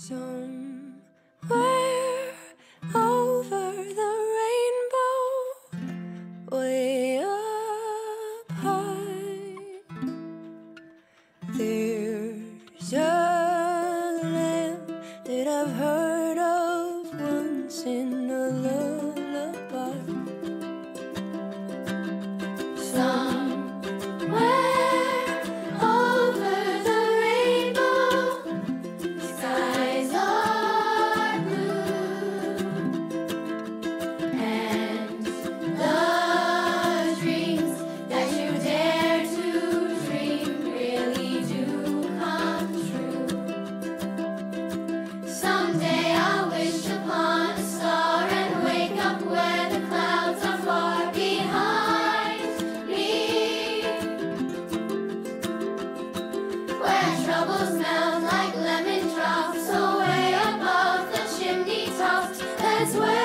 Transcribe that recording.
Somewhere over the rainbow, way up high, there's a land that I've heard of once in a lullaby. Somewhere over the rainbow, skies are blue, and the dreams that you dare to dream really do come true. Someday I'll wish upon a star and wake up where the clouds are far behind me, where troubles melt like lemon drops away above the chimney tops. That's where